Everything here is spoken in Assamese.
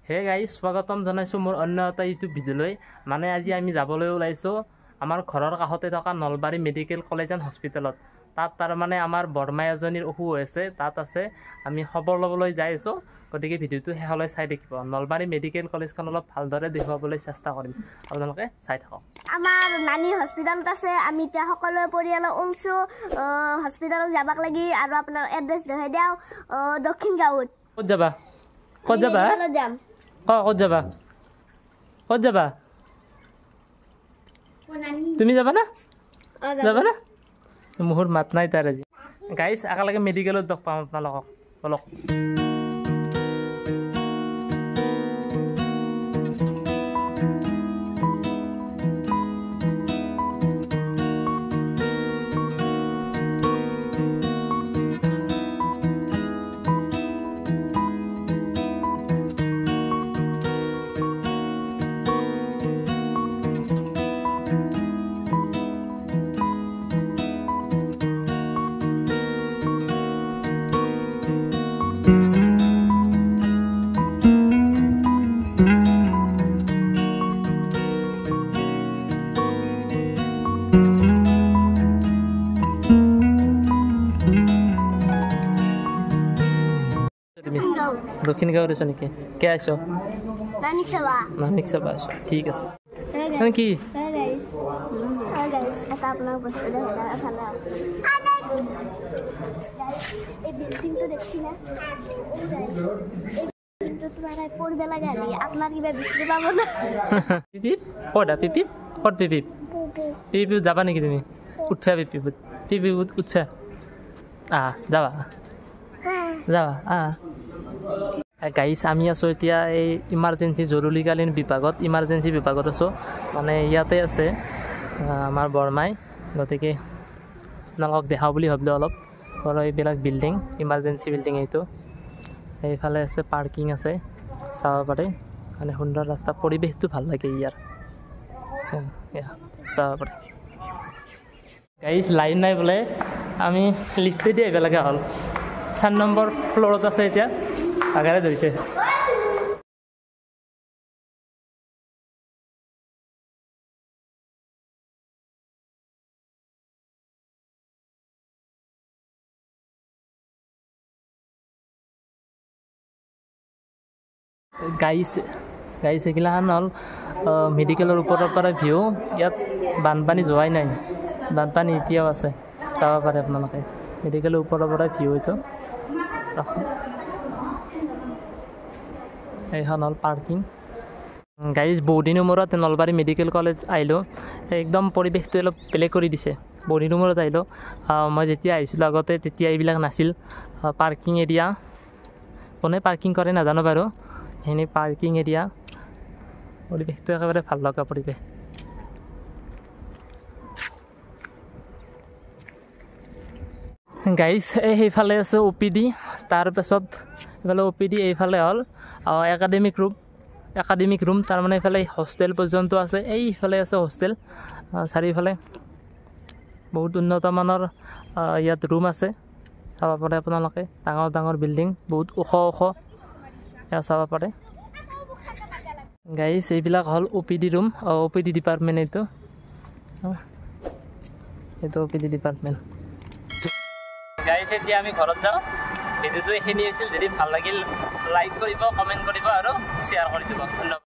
হে গাইজ স্বাগতম জনাইছোঁ মোৰ অন্য এটা ইউটিউব ভিডিঅ'লৈ। মানে আজি আমি যাবলৈ ওলাইছোঁ আমাৰ ঘৰৰ কাষতে থকা নলবাৰী মেডিকেল কলেজ এণ্ড হস্পিটেলত। তাত তাৰমানে আমাৰ বৰমা এজনীৰ অসুখ হৈছে, তাত আছে। আমি খবৰ ল'বলৈ যাই আছোঁ, গতিকে ভিডিঅ'টো শেষলৈ চাই থাকিব। নলবাৰী মেডিকেল কলেজখন অলপ ভালদৰে দেখুৱাবলৈ চেষ্টা কৰিম, আপোনালোকে চাই থাকক। আমাৰ নানী হস্পিটেলত আছে, আমি এতিয়া সকলোৱে পৰিয়াল ওলছোঁ হস্পিটেলত যাবাক লাগি। আৰু আপোনাৰ এড্ৰেছ দেখাই দিওঁ, দক্ষিণ গাঁৱত। ক'ত যাবা? ক'ত যাবা? যাম। ক'ত যাবা? ক'ত যাবা? তুমি যাবা না? যাবা না? মোৰ মাত নাই তাৰ আজি। গাইজ একেলগে মেডিকেলত লগ পাম আপোনালোকক, বলক। দক্ষিণ গাঁৱত আছো নেকি? কে আছ? নানিক চাবা আছো, ঠিক আছে। কি যাবা নেকি তুমি? উঠা পিপিত উঠা, যাবা যাবা গাইজ আমি আছোঁ এতিয়া এই ইমাৰ্জেঞ্চি জৰুৰীকালীন বিভাগত। ইমাৰ্জেঞ্চি বিভাগত আছোঁ, মানে ইয়াতে আছে আমাৰ বৰমাই, গতিকে আপোনালোকক দেখাওঁ বুলি ভাবিলোঁ অলপ। আৰু এইবিলাক বিল্ডিং, ইমাৰ্জেঞ্চি বিল্ডিং এইটো। এইফালে আছে পাৰ্কিং আছে, চাব পাৰে। মানে সুন্দৰ ৰাস্তা, পৰিৱেশটো ভাল লাগে ইয়াৰ, চাব পাৰে। গাইজ লাইন নাই বোলে, আমি লিফ্টেদি আহিব লগা হ'ল। 4 নম্বৰ ফ্ল'ৰত আছে এতিয়া, আগাৰে ধৰিছে। গাইজ এইগিলাখান হ'ল মেডিকেলৰ ওপৰৰ পৰা ভিউ। ইয়াত বানপানী যোৱাই নাই, বানপানী এতিয়াও আছে, চাব পাৰে আপোনালোকে। মেডিকেলৰ ওপৰৰ পৰা ভিউ এইটো। এইখন হ'ল পাৰ্কিং। গাইজ বহুদিনৰ মূৰত নলবাৰী মেডিকেল কলেজ আহিলোঁ, একদম পৰিৱেশটো অলপ বেলেগ কৰি দিছে। বহুদিনৰ মূৰত আহিলোঁ। মই যেতিয়া আহিছিলোঁ আগতে তেতিয়া এইবিলাক নাছিল। পাৰ্কিং এৰিয়া, কোনে পাৰ্কিং কৰে নাজানো বাৰু, সেইখিনি পাৰ্কিং এৰিয়া। পৰিৱেশটো একেবাৰে ভাল লগা পৰিৱেশ। গাইজ সেইফালে আছে OPD, তাৰপাছত এইফালে OPD, এইফালে হ'ল একাডেমিক ৰুম। তাৰমানে এইফালে হোষ্টেল পৰ্যন্ত আছে, এইফালে আছে হোষ্টেল। চাৰিওফালে বহুত উন্নত মানৰ ইয়াত ৰুম আছে, চাব পাৰে আপোনালোকে। ডাঙৰ ডাঙৰ বিল্ডিং, বহুত ওখ এয়া চাব পাৰে। গাইজ এইবিলাক হ'ল OPD ৰুম, OPD ডিপাৰ্টমেণ্ট এইটো OPD ডিপাৰ্টমেণ্ট। গাইজ এতিয়া আমি ঘৰত যাওঁ। ভিডিঅ'টো এইখিনি আছিল, যদি ভাল লাগিল লাইক কৰিব, কমেণ্ট কৰিব আৰু শ্বেয়াৰ কৰি দিব। ধন্যবাদ।